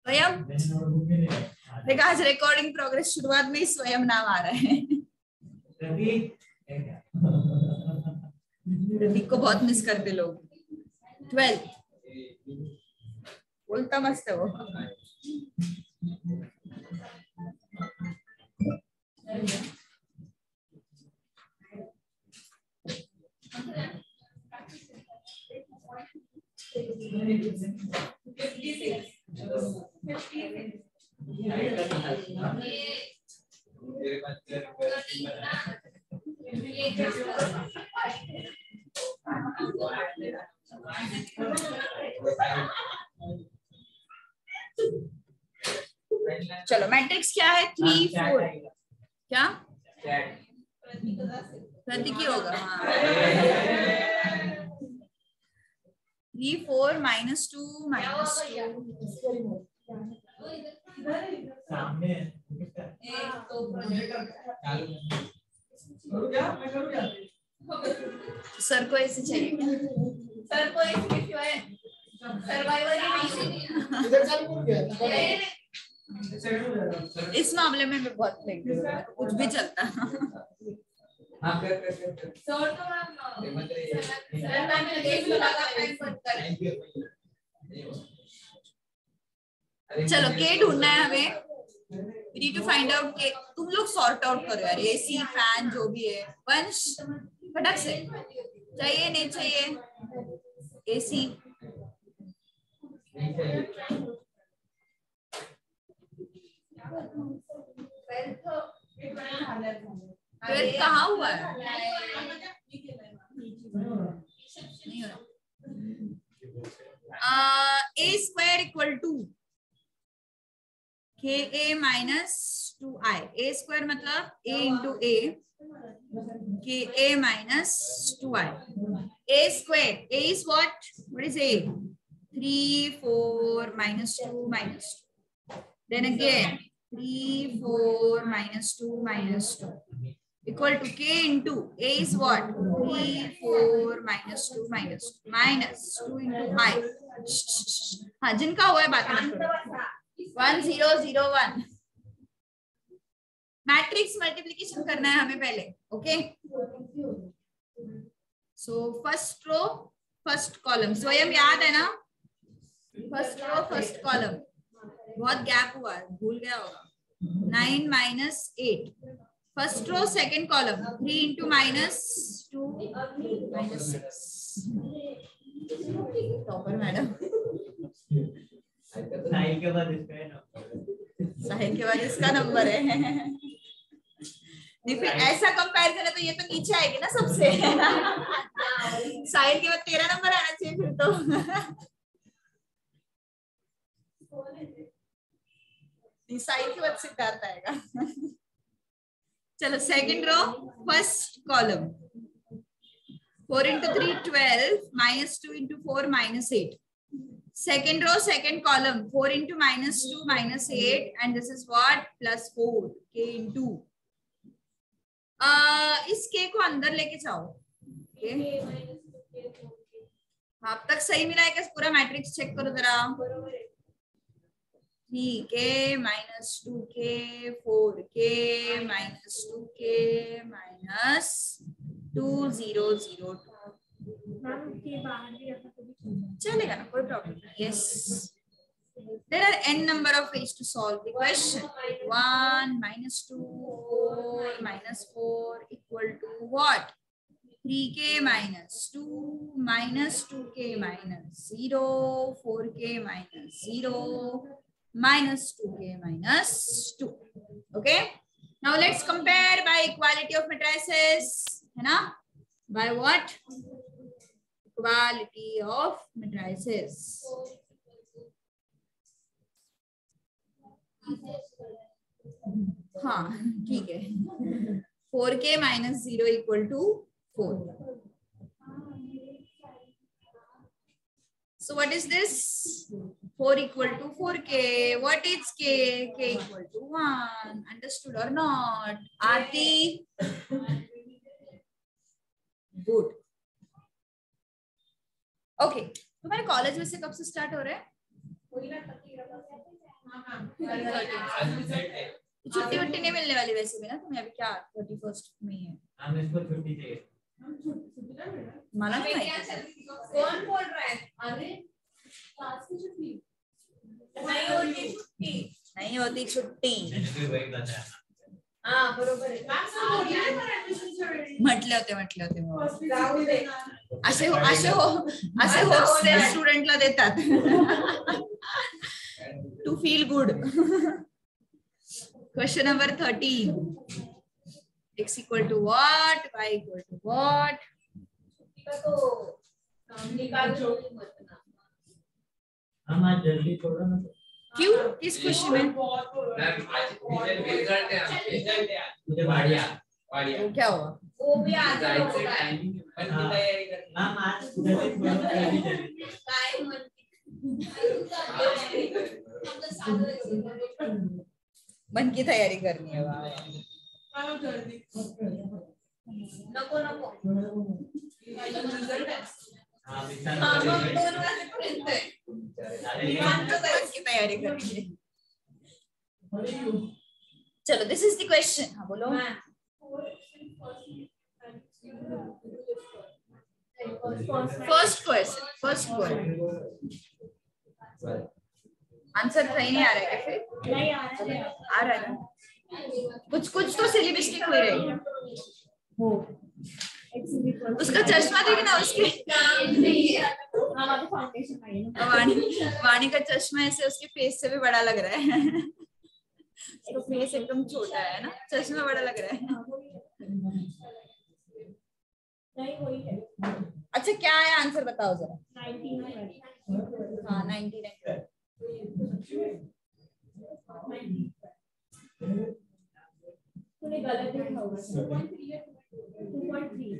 स्वयं देखा, आज रिकॉर्डिंग प्रोग्रेस शुरुआत में ही स्वयं नाम आ रहा है। प्रतीक को बहुत मिस करते लोग। 12 बोलता मस्त है वो। चलो मैट्रिक्स क्या है? 3 4 क्या प्रतीक ही होगा। हाँ 3 4 -2 -2 सर को ऐसे चाहिए क्या? सर को ऐसे सिवाय सर्वाइवल इस मामले में मैं बहुत कुछ भी चलता। चलो के ढूंढना है हमें। We need to find out के तुम लोग सॉर्ट आउट करो यार, एसी फैन जो भी है। वंश फटक से चाहिए नहीं चाहिए एसी। ट्वेल्थ कहाँ हुआ है? नहीं हो a square equal to ka minus 2i। a square मतलब a into a, ka minus 2i। a square, a is what is a? 3 4 minus 2 minus 2, then again 3 4 minus 2 minus 2 equal to k into a is what? 3 4 minus 2 minus 2 minus 2 into i। हाँ जिनका हुआ है बात मत करो। 1 0 0 1 matrix multiplication करना है हमें पहले। Okay so first row first column Swayam याद है ना? फर्स्ट रो फर्स्ट कॉलम बहुत गैप हुआ है, भूल गया होगा। 9 minus 8 first row second column 3 into -2 -6। Topper madam. Sahil के बाद इसका नंबर है। नहीं फिर ऐसा कंपैरिजन है तो ये तो नीचे आएगी ना सबसे। साहिल के बाद तेरा नंबर आना चाहिए फिर तो। साहिल के बाद सिद्धार्थ आएगा। चलो second row first column 4 into 3 12 -2 into 4 -8। second row second column 4 into -2 -8 and this is what +4 k into इस k को अंदर लेके जाओ। अब तक सही मिला है क्या? पूरा मैट्रिक्स चेक करो जरा। 3k -2k 4k -2k -2 0 0 चलेगा ना, कोई प्रॉब्लम नहीं। Yes there are n number of ways to solve the question। 1 -2 4 -4 equal to what? 3k -2 -2k -0 4k -0 -2k -2। okay now let's compare by equality of matrices है ना? by what? equality of matrices। हाँ ठीक है। 4k -0 equal to 4। so what is this? 4 equal to 4k। what is k? k equal to 1। understood or not? Aarti good। Okay तुम्हारे college में से कब से स्टार्ट हो रहा है? छुट्टी वुट्टी नहीं मिलने वाली वैसे भी ना तुम्हें अभी, क्या 31st में ही है। हमें इसको छुट्टी चाहिए। माना नहीं कौन बोल रहा है? अरे क्लास की छुट्टी नहीं होती, छुट्टी नहीं होती छुट्टी। हाँ बरोबर आहे. म्हटले होते असे होस्टेल स्टुडंटला देतात to feel good. Question number 13. x equal to what, y equal to what. तो निकाल दो मत ना. हम आज जल्दी थोड़ा ना. क्यों? किस खुशी में? मुझे बढ़िया वो क्या हुआ? वो भी आ जाएगा. मैम आज जल्दी थोड़ा जल्दी काय म्हणते? मन की तयारी करनी है. नको नको. हाँ हाँ मग 2 वाजेपर्यंत आहे. की तैयारी करेंगे. चलो दिस इज द क्वेश्चन. हाँ बोलो. फर्स्ट क्वेश्चन आंसर सही नहीं आ रहा है फिर? नहीं आ रहा है ना. कुछ तो सिलिबिस्टिक हुई रही है. उसका चश्मा देखना उसके. वाणी का चश्मा ऐसे उसके फेस से भी बड़ा लग रहा है. उसका फेस एकदम छोटा है ना, चश्मा बड़ा लग रहा है. अच्छा क्या है आंसर बताओ जरा. 19. हाँ 19. तूने गलत लिखा होगा. 2.3.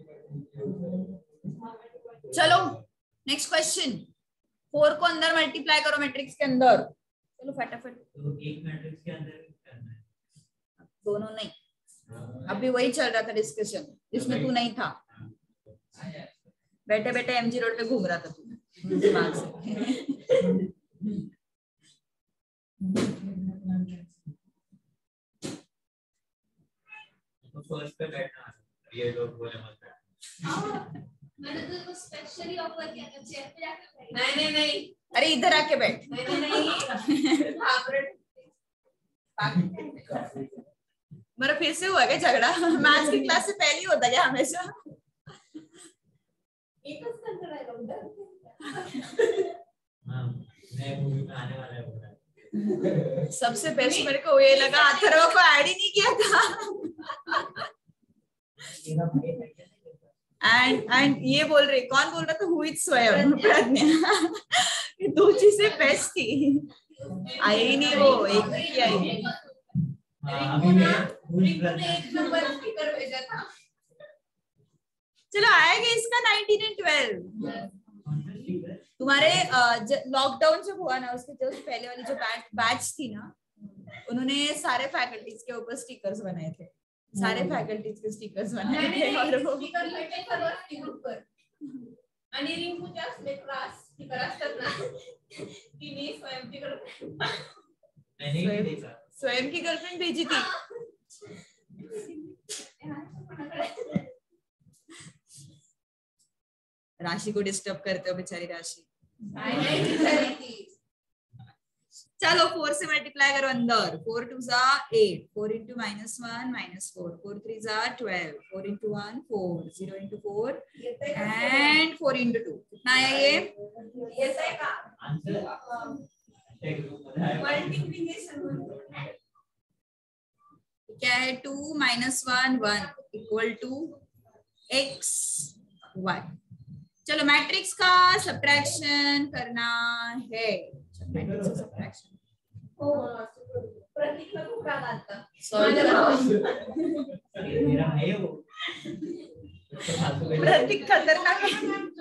चलो नेक्स्ट क्वेश्चन. 4 को अंदर मल्टीप्लाई करो मैट्रिक्स के अंदर. चलो फटाफट. तो एक मैट्रिक्स के अंदर करना है. दोनों नहीं. अभी वही चल रहा था डिस्कशन जिसमें तू नहीं था. बैठे बैठे एमजी रोड पे घूम रहा था तू दिमाग से. तो फर्स्ट पे बैठना है. ये लोग बोले मत बैठ. मैंने तो स्पेशली ऑफर किया था चेयर पे जाकर. नहीं. अरे इधर आके बैठ. नहीं. मेरा फिर से हुआ क्या झगड़ा? मैथ्स की क्लास से पहले ही होता क्या हमेशा? एकच करता रहेगा उधर. हाँ नए मूवी में आने वाला है वो. सबसे बेस्ट मेरे को ये लगा अथर्व को ऐड ही नहीं किया था. एंड ये बोल रही, कौन बोल रहा था? हु इज स्वयं प्रज्ञा. दो चीजें बेस्ट थी. आई ही नहीं वो, एक भी किया ही नहीं. अभी मैं एक नंबर स्पीकर भेजा था. चलो आएगा इसका 19 and 12. तुम्हारे लॉकडाउन जब हुआ ना उसके जस्ट पहले वाली जो बैच थी ना, उन्होंने सारे फैकल्टीज के ऊपर स्टिकर्स बनाए थे. सारे फैकल्टीज के स्टिकर्स बनाए थे. और वो स्पीकर भेटे सर्व ग्रुपवर. आणि रिंकूच्या असले क्लास स्पीकर असतात ना, तिने स्वयं की गर्लफ्रेंड भेजी थी. राशि को डिस्टर्ब करते हो बेचारी राशि. चलो 4 से मल्टीप्लाई करो अंदर. 4 2 जा 8. 4 into -1 -4. 4 3 जा 12. 4 into 1 4. 0 into 4 and 4 into 2. कितना आया ये? क्या है? 2 - 1 1 इक्वल टू x y. चलो मैट्रिक्स का सब्ट्रैक्शन करना है. मैट्रिक्स का सब्ट्रैक्शन. प्रतीकला खूप राग आता. मेरा भाई है वो. प्रतीक खतरनाक है.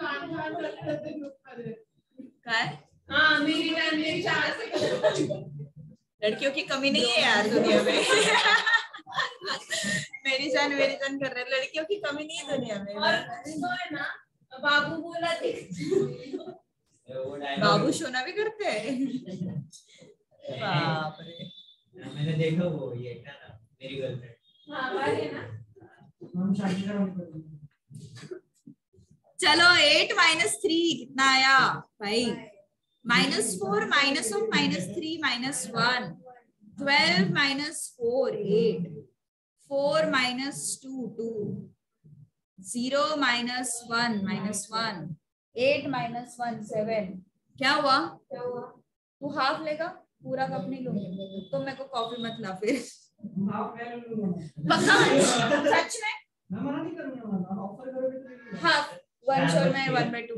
काय? हाँ मेरी जान से लड़कियों की कमी नहीं है यार दुनिया में. मेरी जान कर रहे. लड़कियों की कमी नहीं है दुनिया में. और तो है ना बाबू बोला थे. बाबू सोना भी करते हैं. बाप रे, मैंने देखा वो ये क्या ना मेरी गर्लफ्रेंड। हाँ बात है ना। हम शादी कराएंगे। चलो 8 माइनस 3 कितना आया भाई? -4 minus of -3 -1, 12 minus 4 8, 4 minus 2 2, 0 minus 1 -1, 8 minus 1 7। क्या हुआ? तू हाफ लेगा, पूरा कप नहीं लूंगी तो मेरे को कॉफी मत ला फिर। पक्का? सच में? मैं मना नहीं करूंगा, ऑफर करोगे तो हाफ 1 शोर में 1/2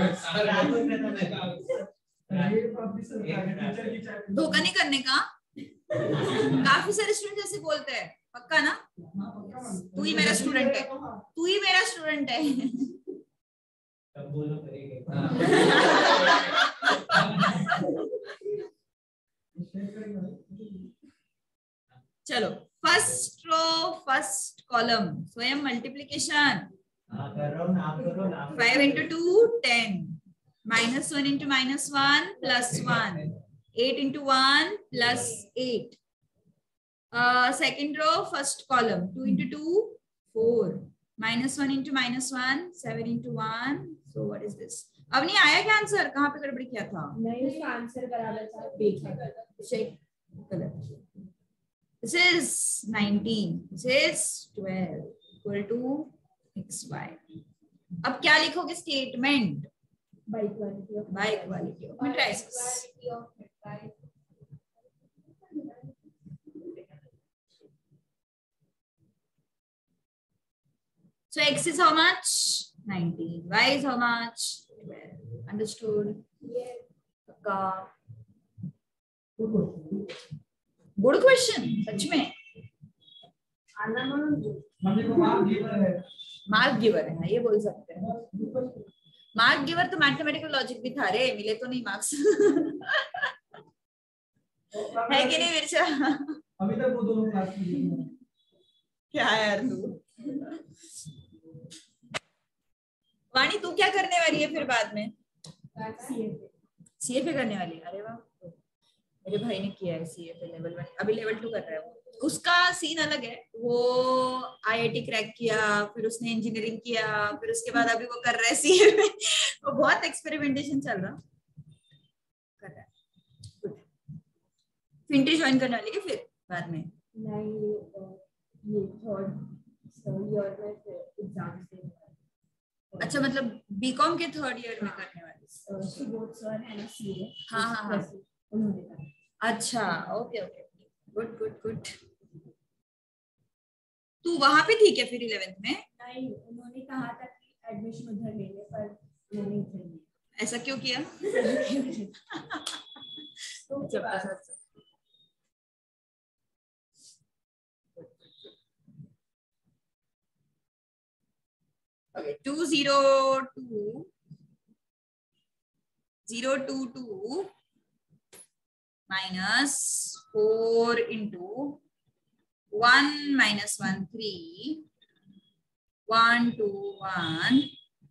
धोखा नहीं करने का। काफी सारे स्टूडेंट ऐसे बोलते हैं। पक्का ना? तू ही मेरा स्टूडेंट है, तू ही मेरा स्टूडेंट है। तब बोलो करेंगे। चलो first row first column Swayam multiplication. कर रहा हूँ ना, आप करो ना। 5 into 2 10, -1 into -1 +1, 8 into 1 +8. Second row first column 2 into 2 4, -1 into -1 7 into 1. So what is this? अब नहीं आया क्या आंसर? कहाँ पे गड़बड़ी किया था? नहीं, उसका आंसर बराबर था। चेक गलत। This is 19. This is 12 equal to xy. अब क्या लिखोगे? Statement by equality of matrices. So x is how much? 19. Y is how much? 12. Understood? Good question. सच में आना म्हणून मम्मी को मार्क गिवर है। मार्क गिवर है, ये बोल सकते हैं। मार्क गिवर तो मैथमेटिकल लॉजिक भी था रे, मिले तो नहीं मार्क्स। है कि नहीं विरचा? अभी तक वो दोनों क्लास में क्या यार तू। वाणी तू क्या करने वाली है फिर बाद में? सीएफए करने वाली है। अरे वाह, मेरे भाई ने किया है सीएफए लेवल 1, अभी लेवल 2 कर रहा है वो। उसका सीन अलग है, वो आईआईटी क्रैक किया, फिर उसने इंजीनियरिंग किया, फिर उसके बाद अभी वो कर रहा है सीएफए। वो बहुत एक्सपेरिमेंटेशन चल रहा कर रहा है। फिंटी ज्वाइन करने वाली है फिर बाद में? नहीं, ये थर्ड ईयर में एग्जाम से। अच्छा, मतलब बीकॉम के 3rd ईयर में करने वाली? सुबोध सर है ना सीए। हाँ हाँ हाँ, उन्होंने कहा। अच्छा okay okay, good good good. तू वहां पे थी क्या फिर 11th में? नहीं, उन्होंने कहा था कि एडमिशन उधर ले ले, पर मैंने इधर लिया। ऐसा क्यों किया? Okay, 202 022 minus 4 into 1 minus 1 3 1 2 1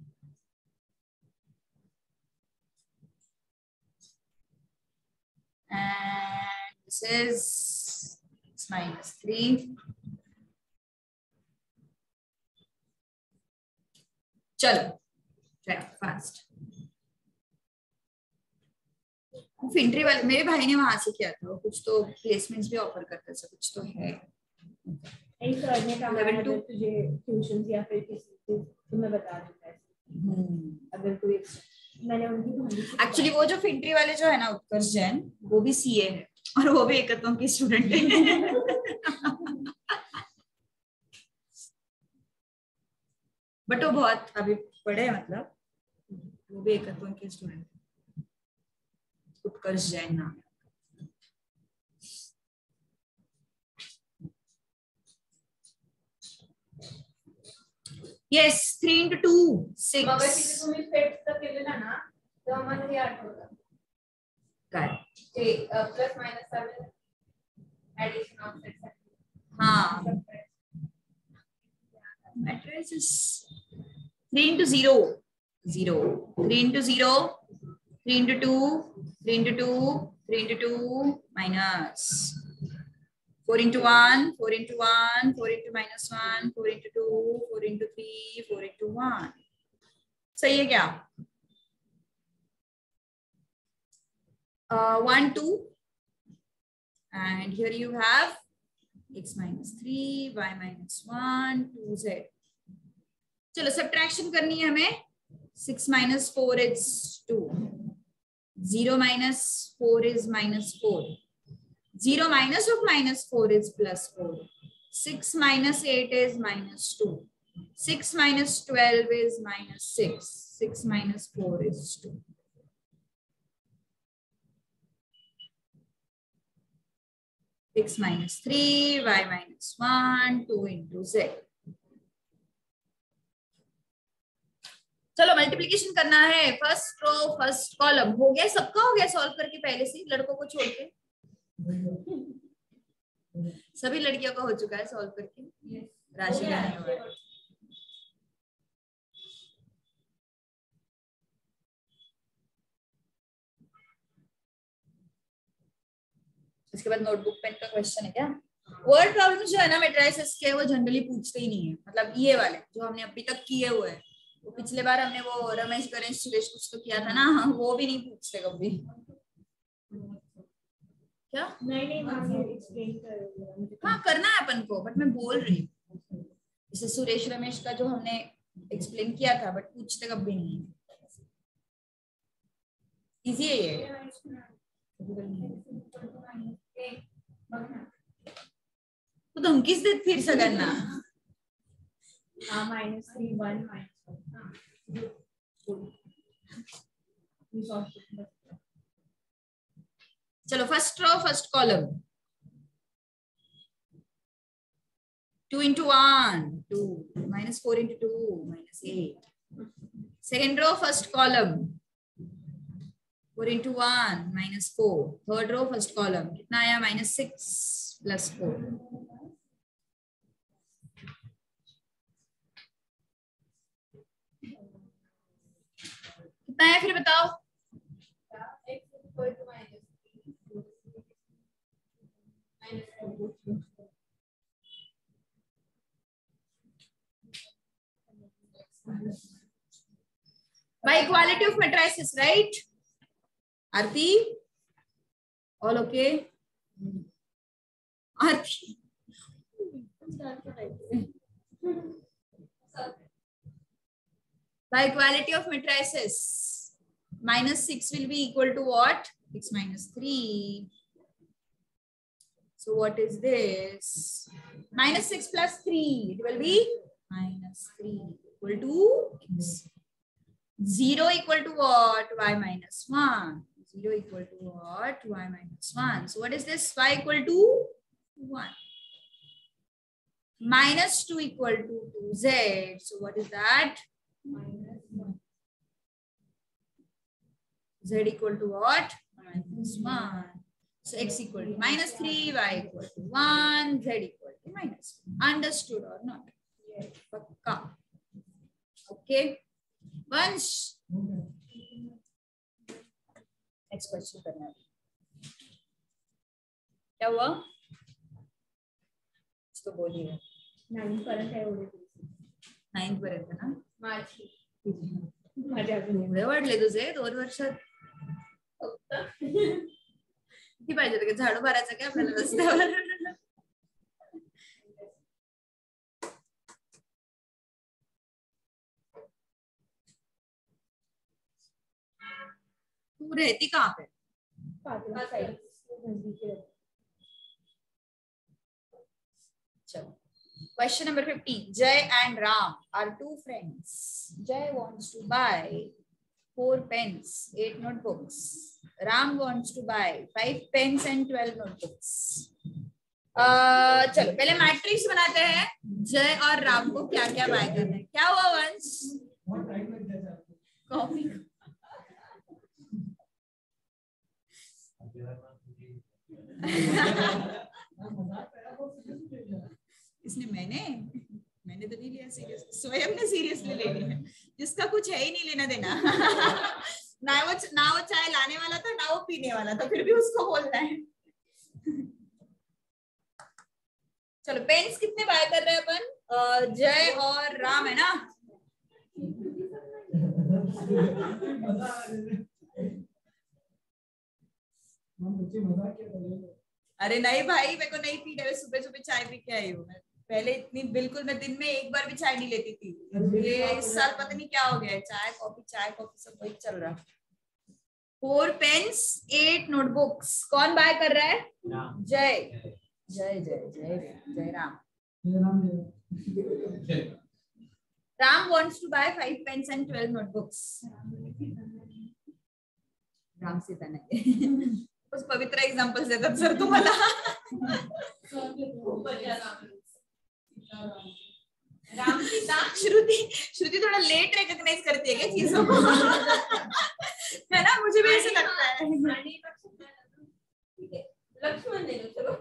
and this is minus 3. चलो फास्ट। फिंट्री वाले मेरे भाई ने वहां से किया था, कुछ तो प्लेसमेंट्स भी ऑफर करते थे, कुछ तो है। एक सर ने कहा Level 2 तुझे ट्यूशंस या फिर किसी चीज तो मैं बता दूंगा। अगर कोई मैंने उनकी एक्चुअली वो जो फिंट्री वाले जो है ना उत्कर्ष जैन, वो भी सीए है और वो भी एकत्वों की स्टूडेंट है। बट वो बहुत अभी पढ़े, मतलब वो भी एकत्वों के स्टूडेंट, उत्कर्ष जैन नाम। Yes, 3 into 2 6. मगर तिथे तुम्ही फेट तर केलेला ना, तेव्हा मला हे आठवलं काय ते प्लस मायनस चा ऍडिशन ऑफ सेट। हाँ, matrix is 3 into 0 0, 3 into 0, 3 into 2, 3 into 2, 3 into 2 minus 4 into 1, 4 into 1, 4 into minus 1, 4 into 2, 4 into 3, 4 into 1. सही है क्या? 1, 2. And here you have x minus 3, y minus 1, 2z. चलो सब्ट्रैक्शन करनी है हमें. 6 minus 4 is 2. 0 minus 4 is minus 4. 0 minus of minus 4 is plus 4. 6 minus 8 is minus 2. 6 minus 12 is minus 6. 6 minus 4 is 2. X minus 3, y minus 1, 2 into z. चलो multiplication करना है. First row first column हो गया. सबका हो गया सॉल्व करके पहले से, लड़कों को छोड़ के. सभी लड़कियों का हो चुका है सॉल्व करके. राशि का नहीं हुआ है. इसके बाद नोटबुक पेन का क्वेश्चन है क्या? वर्ड प्रॉब्लम जो है ना मैट्रिसेस के, वो जनरली पूछते ही नहीं है. मतलब ये वाले जो हमने अभी तक किए हुए हैं, वो पिछले बार हमने वो रमेश गणेश सुरेश कुछ तो किया था ना, वो भी नहीं पूछते कभी. क्या? नहीं एक्सप्लेन करोगे? हाँ करना है अपन को, बट मैं बोल रही हूँ जैसे सुरेश रमेश का जो हमने एक्सप्लेन किया था, बट पूछते कभी नहीं है. इजी है ये. तो हम किस दिन फिर से करना? -3 1 चलो first row first column. 2 into 1 2 minus 4 into 2 minus 8. Second row first column 4 into 1 minus 4. Third row first column कितना आया? -6 plus 4. कितना है फिर बताओ? By equality of matrices, right? Arti? All okay? Arti? By equality of matrices, -6 will be equal to what? X minus 3. So what is this? -6 plus 3. It will be -3 equal to x. 0 equal to what? Y minus 1. 0 equal to what? Y minus 1. So what is this? Y equal to 1. -2 equal to 2z. So what is that? Z equal to what? -1. So x equal to -3, y equal to 1, z equal to -1. Understood or not? Pakka. Okay. Once. Next question करना है. क्या हुआ? इसको बोलिए. 9 पर्यंत आहे एवढे. 9 पर्यंत ना? माझी. माझ्या अजून एवढे वाढले तुझे 2 वर्षात. किती पाहिजे होतं? झाडू मारायचं काय आपल्याला रस्त्यावर? तू रहती कहाँ पे? चलो question number 15. Jay and Ram are two friends. Jay wants to buy 4 pens, 8 notebooks. Ram wants to buy 5 pens and 12 notebooks. चलो पहले मैट्रिक्स बनाते हैं. जय और राम को क्या क्या बाय करना है. क्या हुआ वंश? कॉफी. इसने मैंने तो नहीं लिया सीरियस. स्वयं ने सीरियसली ले लिया. जिसका कुछ है ही नहीं लेना देना. ना वो चाय लाने वाला था ना वो पीने वाला था, फिर भी उसको बोलना है। चलो पेन्स कितने बाय कर रहे हैं अपन? जय और राम है ना? अरे नहीं भाई, मेरे को नहीं पीने, मैं सुबह सुबह चाय पी के आई हूँ। मैं पहले इतनी बिल्कुल, मैं दिन में एक बार भी चाय नहीं लेती थी। ये इस साल पता नहीं क्या हो गया है, चाय कॉफी सब वही चल रहा। 4 पेन्स 8 नोटबुक्स। कौन बाय कर रहा है? जय जय जय जय जय Ram. Ram wants to buy 5 pens and 12 notebooks. Ram Sita नहीं। उस पवित्र एग्जांपल्स देतात सर तुम्हाला। राम सीता। श्रुति थोड़ा लेट रिकॉग्नाइज करती है क्या चीजों को? है ना, मुझे भी ऐसा लगता है। लक्ष्मण ले लो चलो।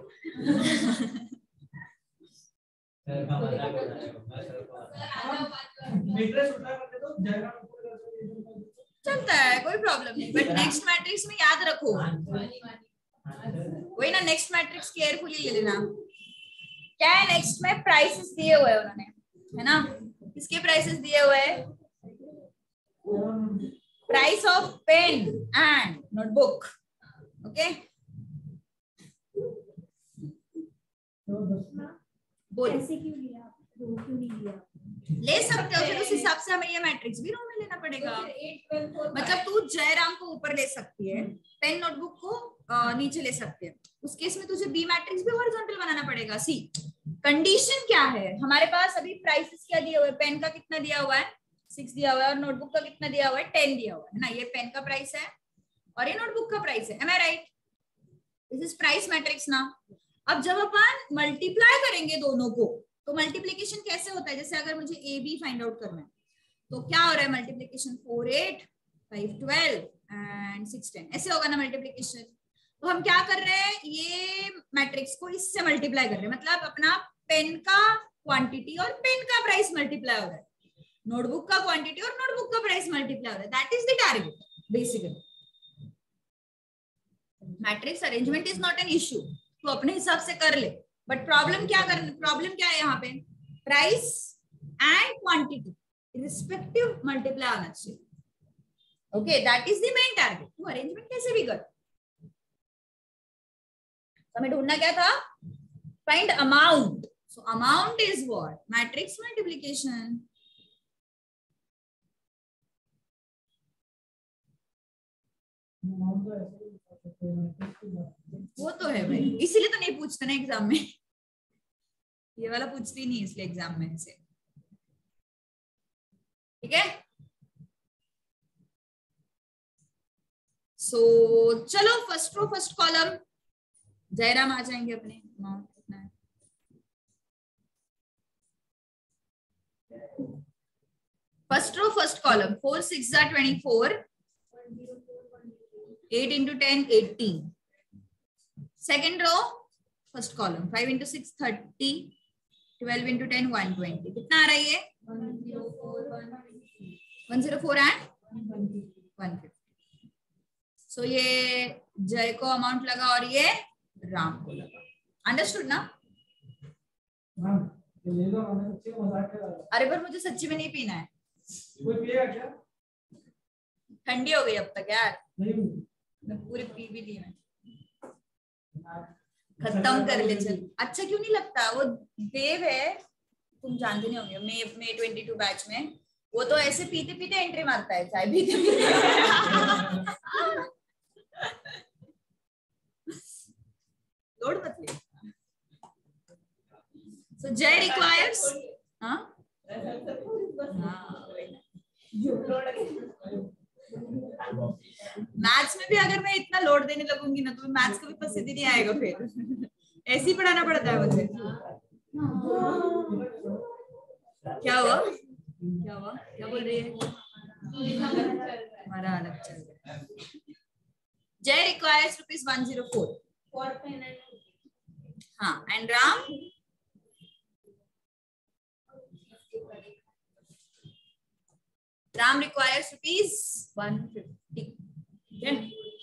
चलता है, कोई प्रॉब्लम नहीं, बट नेक्स्ट मैट्रिक्स में याद रखो। वही ना, नेक्स्ट मैट्रिक्स केयरफुली ले लेना। क्या है नेक्स्ट में? प्राइसेस दिए हुए हैं उन्होंने, है ना? किसके प्राइसेस दिए हुए हैं? Price of pen and notebook. Okay, बोलो क्यों लिया? क्यों नहीं लिया? ले सकते हो, फिर उस हिसाब से हमें ये मैट्रिक्स भी रो में लेना पड़ेगा। मतलब तू जयराम को ऊपर ले सकती है, पेन नोटबुक को नीचे ले सकते हैं। उस केस में तुझे बी मैट्रिक्स भी हॉरिजॉन्टल बनाना पड़ेगा। सी कंडीशन क्या है हमारे पास? अभी प्राइसेस क्या दिया हुआ है? पेन का कितना दिया हुआ है? 6 दिया हुआ है, और नोटबुक का कितना दिया हुआ है? 10 दिया हुआ है ना। ये पेन का प्राइस है और ये नोटबुक का प्राइस है। Am I right? This is price matrix ना। अब जब अपन मल्टीप्लाई करेंगे दोनों को, तो मल्टीप्लीकेशन कैसे होता है? जैसे अगर मुझे ए बी फाइंड आउट करना है, तो क्या हो रहा है मल्टीप्लीकेशन? 4 8 5 12 एंड 6 10, ऐसे होगा ना मल्टीप्लीकेशन। तो हम क्या कर रहे हैं? ये मैट्रिक्स को इससे मल्टीप्लाई कर रहे हैं, मतलब अपना पेन का क्वांटिटी और पेन का प्राइस मल्टीप्लाई हो रहा है, नोटबुक का क्वांटिटी और नोटबुक का प्राइस मल्टीप्लाई हो रहा है। That is the target basically. Matrix arrangement is not an issue, तो अपने हिसाब से कर ले। बट प्रॉब्लम क्या है यहाँ पे? Price and quantity respective multiply आना चाहिए। Okay, that is the main target. तू अरेंजमेंट कैसे भी कर। हमें ढूंढना क्या था? Find amount. So amount is what? Matrix multiplication. वो तो है भाई, इसीलिए तो नहीं पूछते ना एग्जाम में। ये वाला पूछती नहीं इसलिए एग्जाम में से। ठीक है, सो चलो first row first column Jairam आ जाएंगे अपने। अमाउंट कितना है? First row first column 4 6 24, 8 into 10 80. Second row first column 5 into 6 30, 12 into 10 120। कितना आ रहा है ये? 104 and 150। सो ये जय को अमाउंट लगा और ये राम को लगा। अंडरस्टूड ना? अरे पर मुझे सच्ची में नहीं पीना है। कोई पिएगा क्या? ठंडी हो गई अब तक यार, नहीं, मैं पूरी पी भी ली। मैं खत्म कर ले चल। अच्छा क्यों नहीं लगता? वो देव है, तुम जानते नहीं होंगे, मे 22 बैच में, वो तो ऐसे पीते पीते एंट्री मारता है, चाय पीते पीते। लोड मत ले। सो जय रिक्वायर्स, हाँ मैथ्स में भी अगर मैं इतना लोड देने लगूंगी ना, तो मैथ्स का भी पसंद ही नहीं आएगा। फिर ऐसे ही पढ़ाना पड़ता है मुझे। क्या हुआ? क्या बोल रही है? हमारा अलग चल रहा है। जय रिक्वायर्स ₹104। हाँ, एंड राम requires ₹150। ठीक है,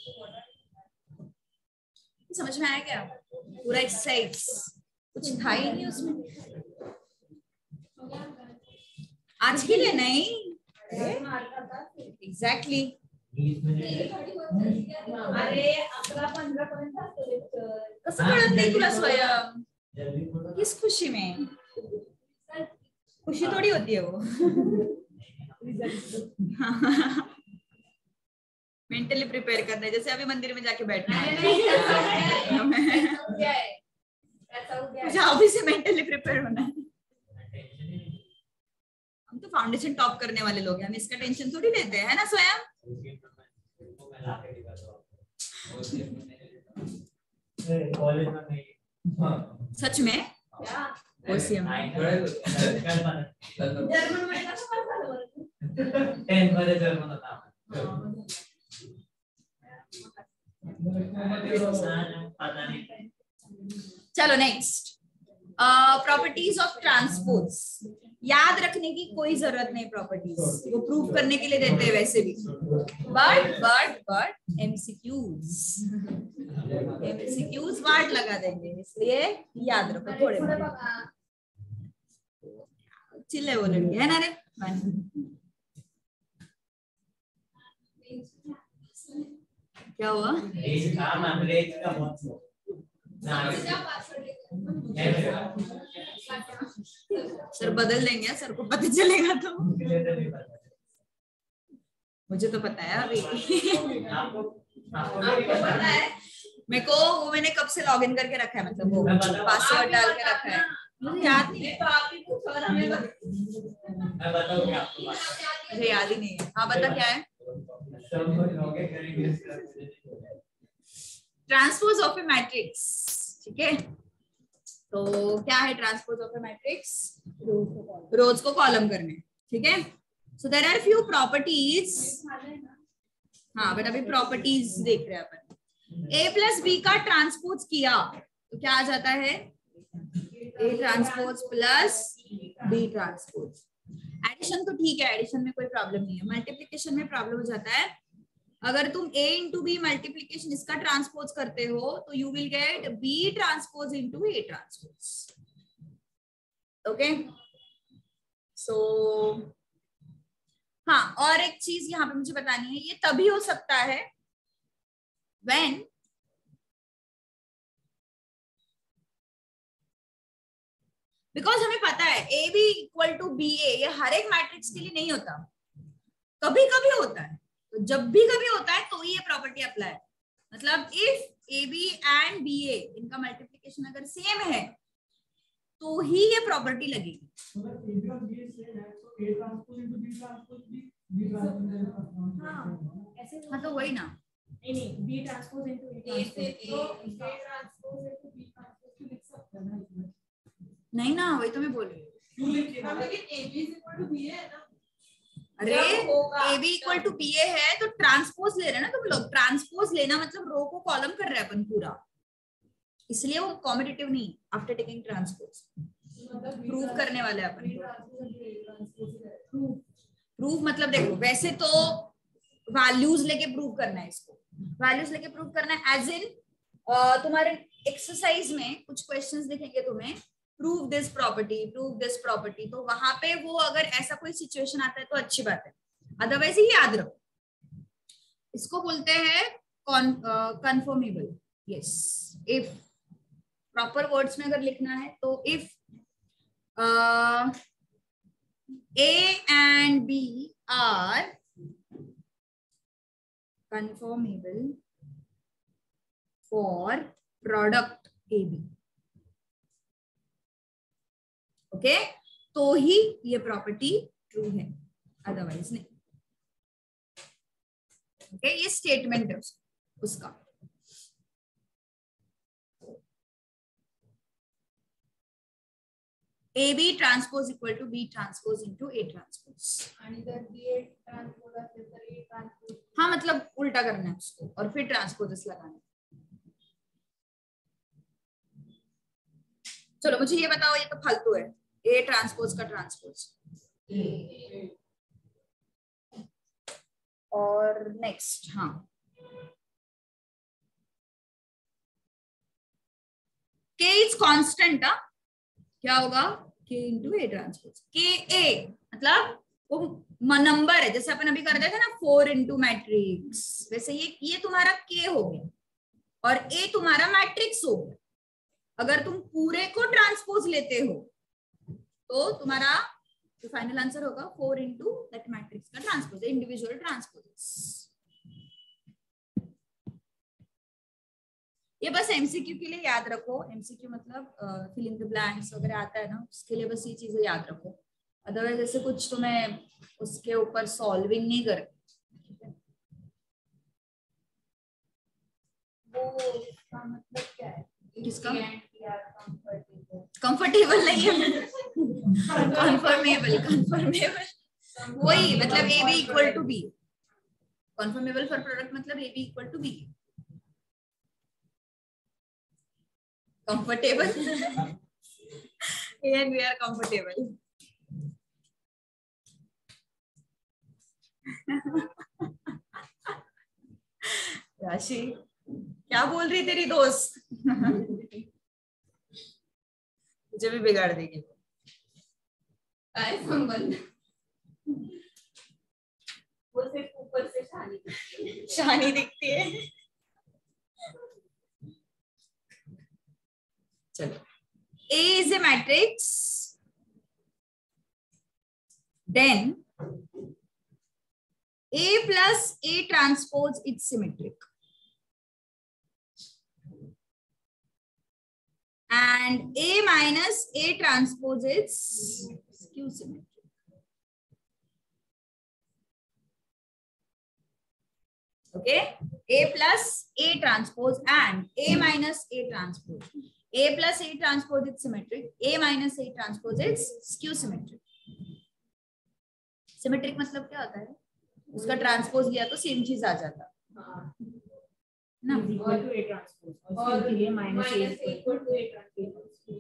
समझ में आया क्या? पूरा एक्सरसाइज कुछ था ही नहीं उसमें आज के लिए नहीं। एग्जैक्टली अरे 11-15 पर्यंत असतो लेक्चर. कसं कळत नाही तुला स्वयं? किस खुशी में? खुशी थोड़ी होती है वो. मेंटली प्रिपेयर करना है, जैसे अभी मंदिर में जाके बैठना है. मुझे अभी से मेंटली प्रिपेयर होना है. हम तो फाउंडेशन टॉप करने वाले लोग हैं, हम इसका टेंशन थोड़ी लेते हैं, है ना स्वयं? कॉलेज में नहीं. सच में ओसीएम जर्मन मध्ये कसं पास झालं बरं तू? 10th मध्ये जर्मन होता. पता नहीं. चलो नेक्स्ट, प्रॉपर्टीज ऑफ ट्रांसपोर्ट्स. याद रखने की कोई जरूरत नहीं, प्रॉपर्टीज वो प्रूव करने के लिए देते हैं वैसे भी. बट एमसीक्यूज वार्ड लगा देंगे, इसलिए याद रखो थोड़े बहुत. चिल्ले वो लड़के है ना रे. क्या हुआ? रेज का मैम, रेज का बहुत सर बदल देंगे, सर को पता चलेगा तो. मुझे तो पता है अभी. आपको पता है मेरे को वो मैंने कब से लॉगिन करके रखा है, मतलब वो पासवर्ड डाल के रखा है, मुझे याद नहीं है. तो आप ही पूछो और हमें मैं बताऊंगा आपको. मुझे याद ही नहीं है. हाँ बता क्या है? सब लोग करेंगे. Transpose of a matrix. ठीक है, तो क्या है transpose of a matrix? Rows को कॉलम करने. ठीक है, so there are few properties. हाँ बट अभी प्रॉपर्टीज देख रहे हैं अपन. ए प्लस बी का ट्रांसपोज किया तो क्या आ जाता है? ए transpose plus B transpose. Addition तो ठीक है, एडिशन में कोई प्रॉब्लम नहीं है. मल्टीप्लिकेशन में प्रॉब्लम हो जाता है. अगर तुम a इंटू बी मल्टीप्लीकेशन इसका ट्रांसपोज करते हो तो you will get b transpose into a transpose. Okay, so हाँ, और एक चीज यहाँ पे मुझे बतानी है. ये तभी हो सकता है व्हेन बिकॉज हमें पता है A B equal to B A, ये हर एक मैट्रिक्स के लिए नहीं होता, कभी कभी होता है. तो जब भी कभी होता है तो ये प्रॉपर्टी अप्लाई. मतलब if A B and B A इनका मल्टीप्लिकेशन अगर सेम है तो ही ये प्रॉपर्टी लगेगी. हाँ तो वही ना. नहीं बी ट्रांसपोज इनटू ए नहीं ना, वही तो मैं बोल रही हूँ. अरे A B equal to B A है तो ट्रांसपोज ले रहे हैं ना तुम लोग. ट्रांसपोज लेना मतलब रो को कॉलम कर रहे हैं अपन पूरा, इसलिए वो कॉम्पिटिटिव नहीं. आफ्टर टेकिंग ट्रांसपोज प्रूव करने वाले अपन. प्रूव मतलब देखो, वैसे तो वैल्यूज लेके प्रूव करना है इसको. वैल्यूज लेके प्रूव करना है एज इन तुम्हारे एक्सरसाइज में कुछ क्वेश्चंस दिखेंगे तुम्हें, प्रूव दिस प्रॉपर्टी, तो वहां पे वो अगर ऐसा कोई सिचुएशन आता है तो अच्छी बात है, अदरवाइज ही याद रखो. इसको बोलते हैं conformable. Yes, if proper words में अगर लिखना है तो if A and B are conformable for product AB. Okay, तो ही ये प्रॉपर्टी ट्रू है, अदरवाइज नहीं. ओके, ये स्टेटमेंट है उसका. AB transpose equal to B transpose into A transpose. आणि जर बी ट्रांसपोज असेल तर ए ट्रांसपोज. हाँ मतलब उल्टा करना है उसको और फिर ट्रांसपोजेस लगाना है. चलो मुझे ये बताओ, ये तो फालतू है. ए ट्रांसपोज का ट्रांसपोज और नेक्स्ट, हाँ, K इज कांस्टेंट। क्या होगा? K into A transpose. K A मतलब वो नंबर है, जैसे अपन अभी कर रहे थे ना 4 इंटू मैट्रिक्स, वैसे ये तुम्हारा K हो गया और A तुम्हारा मैट्रिक्स हो गया। अगर तुम पूरे को ट्रांसपोज लेते हो तो तुम्हारा जो फाइनल आंसर होगा 4 इंटू दैट मैट्रिक्स का ट्रांसपोज, इंडिविजुअल ट्रांसपोज। ये बस एमसीक्यू के लिए याद रखो। एमसीक्यू मतलब फिल इन द ब्लैंक्स वगैरह आता है ना, उसके लिए बस ये चीजें याद रखो। अदरवाइज ऐसे कुछ तुम्हें उसके ऊपर सॉल्विंग नहीं कर। वो इसका मतलब क्या है? किसका? कंफर्टेबल नहीं है, कंफर्मेबल। कंफर्मेबल वही मतलब A B equal to B. Conformable for product मतलब A B equal to B. Comfortable. And we are comfortable. राशि क्या बोल रही तेरी दोस्त? मुझे भी बिगाड़ देगी। काय संबंध? वो सिर्फ ऊपर से शानी दिखती है। चलो, A is a matrix, then A plus A transpose is symmetric, and A minus A transpose is skew symmetric. Okay, A plus A transpose and A minus A transpose. A plus A transpose is symmetric. A minus A transpose is skew symmetric. Symmetric मतलब क्या होता है? उसका transpose लिया तो same चीज आ जाता ना। इक्वल टू ए ट्रांसपोज और ये minus A equal to A transpose.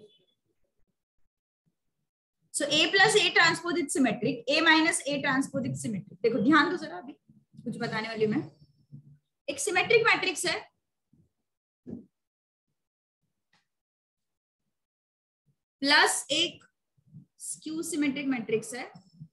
So A plus A transpose is symmetric. A minus A transpose is symmetric. देखो ध्यान दो जरा, अभी कुछ बताने वाली मैं। एक सिमेट्रिक मैट्रिक्स है, प्लस एक स्क्यू सिमेट्रिक मैट्रिक्स है,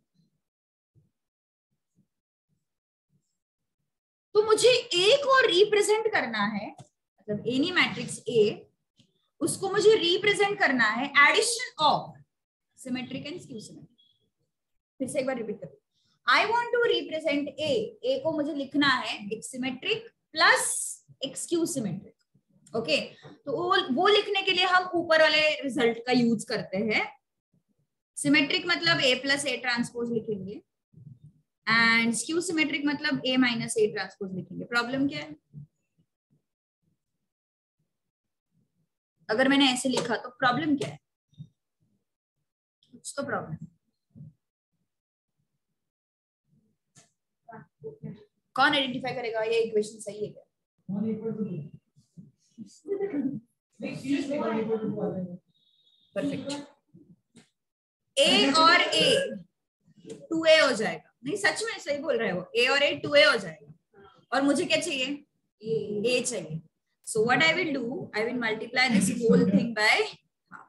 तो मुझे ए को रिप्रेजेंट करना है, मतलब एनी मैट्रिक्स ए, उसको मुझे रिप्रेजेंट करना है addition of symmetric and skew symmetric. फिर से एक बार रिपीट करो। I want to represent A को मुझे लिखना है एक सिमेट्रिक प्लस एक स्क्यू सिमेट्रिक। ओके, तो वो लिखने के लिए हम ऊपर वाले रिजल्ट का यूज करते हैं। सिमेट्रिक मतलब ए प्लस ए ट्रांसपोज लिखेंगे एंड स्क्यू सिमेट्रिक मतलब ए माइनस ए ट्रांसपोज लिखेंगे। प्रॉब्लम क्या है? अगर मैंने ऐसे लिखा तो प्रॉब्लम क्या है? कुछ तो प्रॉब्लम। कौन आइडेंटिफाई करेगा ये इक्वेशन सही है क्या? परफेक्ट। ए और ए 2a हो जाएगा। नहीं सच में सही बोल रहे हो, ए और ए 2a हो जाएगा। और मुझे क्या चाहिए? ए चाहिए। So what I will do, I will multiply this whole thing by half.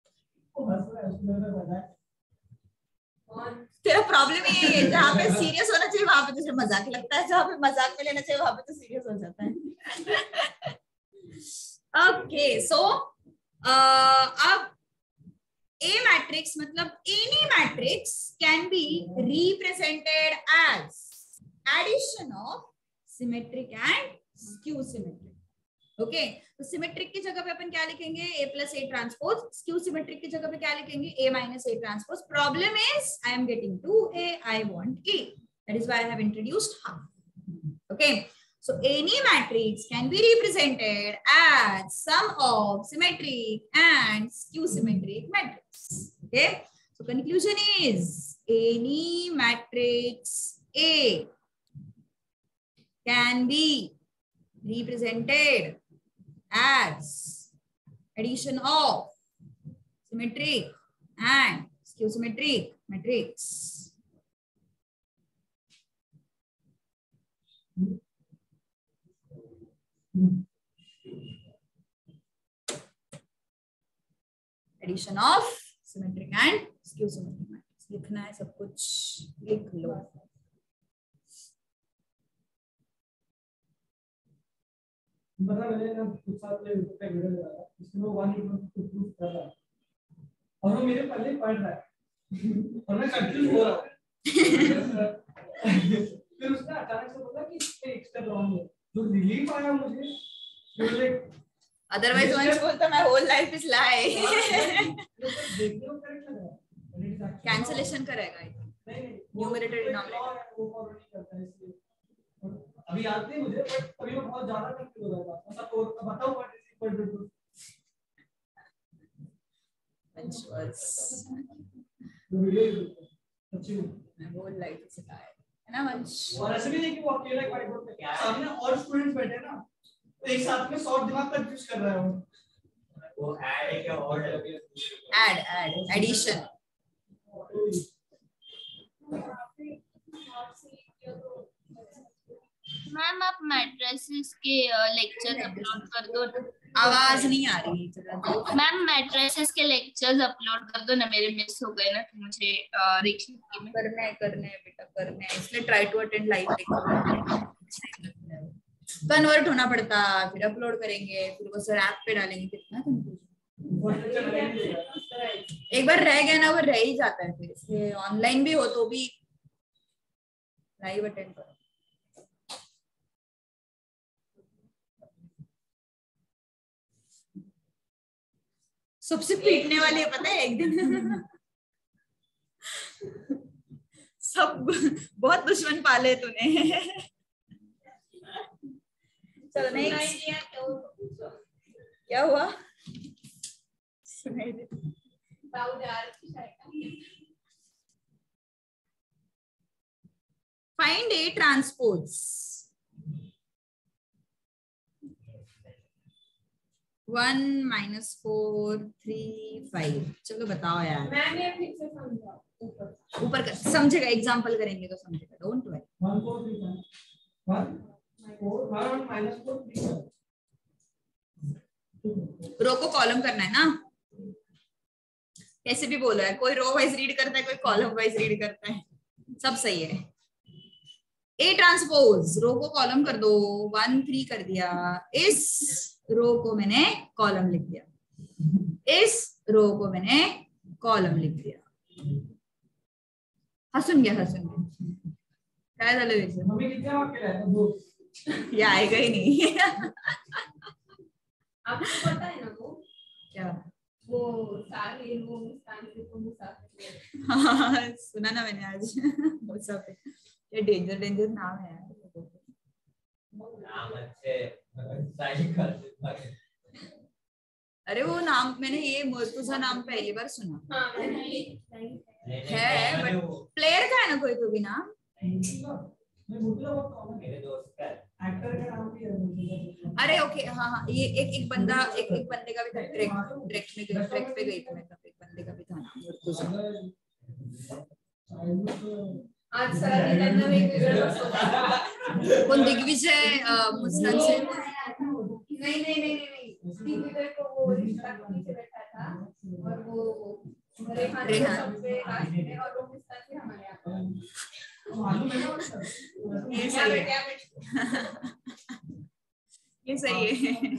तेरा प्रॉब्लम ये है, जहाँ पे सीरियस होना चाहिए वहां पे तुझे मजाक लगता है, जहाँ पे मजाक में लेना चाहिए वहां पे तो सीरियस हो जाता है। ओके, सो अब A matrix मतलब any matrix can be represented as addition of symmetric and skew symmetric. Okay, तो सिमेट्रिक की जगह पे अपन क्या लिखेंगे? A plus A transpose। Skew symmetric की जगह पे क्या लिखेंगे? A minus A transpose। Problem is I am getting 2A, I want A. That is why I have introduced half. Okay, so any matrix can be represented as sum of symmetric and skew symmetric matrix. Okay, so conclusion is any matrix A can be represented as addition of symmetric and skew symmetric matrix. Addition of symmetric and skew symmetric matrix लिखना है, सब कुछ लिख लो। पता मैंने ना कुछ साल पहले यूट्यूब पे वीडियो लगा था, इसमें वो 1 इक्वल टू कर रहा है और वो मेरे पहले पढ़ रहा है और मैं कंफ्यूज हो रहा हूं। फिर उसने अचानक से बोला कि इसमें एक स्टेप रॉन्ग है, जो रिलीफ आया मुझे, मुझे अदरवाइज वंस बोलता मैं होल लाइफ इज लाई। देखने को करेक्ट लग रहा है, कैंसलेशन करेगा नहीं न्यूमरेटर डिनोमिनेटर वो फॉलो नहीं करता है इसलिए। अभी याद नहीं मुझे, बट अभी मैं बहुत ज्यादा कंफ्यूज हो रहा था। ऐसा तो बताओ what is equal to video अच्छी मैं होल लाइफ इज लाई है ना वंश। और ऐसे भी नहीं कि वो अकेला व्हाइट बोर्ड पे क्या सामने और स्टूडेंट्स बैठे हैं ना, तो एक साथ में 100 दिमाग कंफ्यूज कर रहा है वो ऐड है क्या और ऐड एडिशन। मैम आप मैट्रिसेस के लेक्चर अपलोड कर दो ना। आवाज नहीं आ रही जरा। मैम मैट्रिसेस के लेक्चर्स अपलोड कर दो ना, मेरे मिस हो गए ना, तो मुझे रिक्शा में करने है बेटा, करने है, इसलिए try to attend live. Convert होना पड़ता, फिर अपलोड करेंगे, फिर वो सर ऐप पे डालेंगे, कितना कंफ्यूजन। एक बार रह गया ना वो रह ही जाता है, फिर इसलिए ऑनलाइन भी हो तो भी लाइव अटेंड करो। सबसे पीटने वाली है पता है एक दिन। सब बहुत दुश्मन पाले तूने। चलो नेक्स्ट क्या हुआ सुनाई दे। Find A transpose 1 -4 3 5। चलो बताओ यार। मैंने फिर से समझा ऊपर कर, समझेगा, एग्जांपल करेंगे तो समझेगा, डोंट वरी। 1 4 3 1 4 1 -4 3 रो को कॉलम करना है ना, कैसे भी बोलो है, कोई रो वाइज रीड करता है, कोई कॉलम वाइज रीड करता है, सब सही है। ए ट्रांसपोज, रो को कॉलम कर दो, 1 3 कर दिया, इस रो को मैंने कॉलम लिख दिया, इस रो को मैंने कॉलम लिख दिया। हसून गया काय झालं विषय, मम्मी कितने वाक्य है दो, ये आएगा ही नहीं। आपको पता है ना वो क्या वो सारे वो मुस्कान से को मुसाफिर। हाँ, सुना ना मैंने आज। मुसाफिर, ये डेंजर नाम है यार। नाम अच्छे साइकिल। अरे वो नाम मैंने ये मुर्तुजा नाम पहली बार सुना हाँ है, बट प्लेयर का है ना कोई तो भी नाम। मैं मुद्रा बहुत कॉमन है, मेरे दोस्त का एक्टर का नाम भी है। अरे ओके हाँ, ये एक बंदा एक बंदे का भी था, ट्रैक पे गई थी मैं, तब एक बंदे का भी था नाम मुर्तुजा। आज सारा दिन वेगवेगळं बसवलं। कौन दिग्विजय मुस्तान नहीं दिग्विजय को वो रिश्ता के नीचे बैठा था और वो रेहान सबसे लास्ट में, और वो मुस्तान से हमारे यहाँ ये सही है। ये सही है।